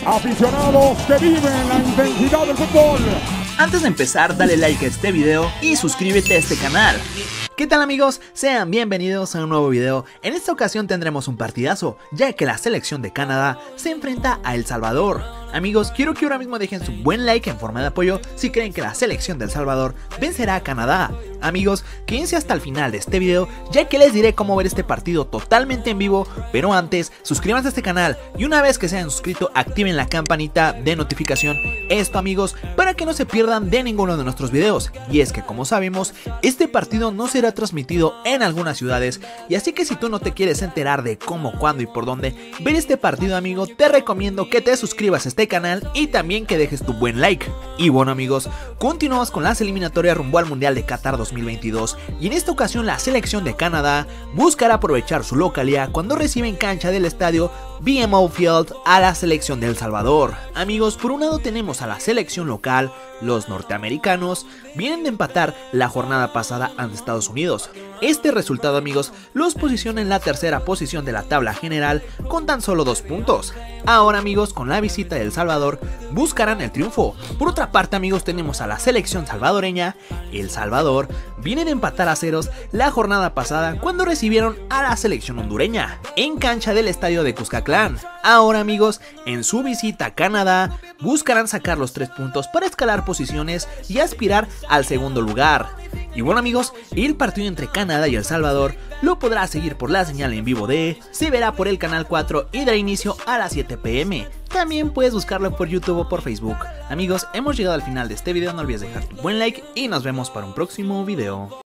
Aficionados que viven la intensidad del fútbol. Antes de empezar, dale like a este video y suscríbete a este canal. ¿Qué tal amigos? Sean bienvenidos a un nuevo video. En esta ocasión tendremos un partidazo, ya que la selección de Canadá se enfrenta a El Salvador. Amigos, quiero que ahora mismo dejen su buen like en forma de apoyo si creen que la selección de El Salvador vencerá a Canadá. Amigos, quédense hasta el final de este video, ya que les diré cómo ver este partido totalmente en vivo, pero antes, suscríbanse a este canal y una vez que se hayan suscrito, activen la campanita de notificación. Esto amigos, para que no se pierdan de ninguno de nuestros videos. Y es que como sabemos, este partido no será transmitido en algunas ciudades, y así que si tú no te quieres enterar de cómo, cuándo y por dónde ver este partido amigo, te recomiendo que te suscribas a este canal y también que dejes tu buen like. Y bueno amigos, continuamos con las eliminatorias rumbo al Mundial de Qatar 2022, y en esta ocasión la selección de Canadá buscará aprovechar su localidad cuando recibe en cancha del estadio BMO Field a la selección de El Salvador. Amigos, por un lado tenemos a la selección local, los norteamericanos vienen de empatar la jornada pasada ante Estados Unidos. Este resultado amigos los posiciona en la tercera posición de la tabla general con tan solo 2 puntos. Ahora amigos, con la visita de El Salvador buscarán el triunfo. Por otra parte amigos, tenemos a la selección salvadoreña. El Salvador viene de empatar a ceros la jornada pasada cuando recibieron a la selección hondureña en cancha del estadio de Cuscatlán. Ahora amigos, en su visita a Canadá buscarán sacar los 3 puntos para escalar posiciones y aspirar al segundo lugar. Y bueno amigos, el partido entre Canadá y El Salvador lo podrás seguir por la señal en vivo se verá por el canal 4 y dará inicio a las 7 p.m. También puedes buscarlo por YouTube o por Facebook. Amigos, hemos llegado al final de este video, no olvides dejar tu buen like y nos vemos para un próximo video.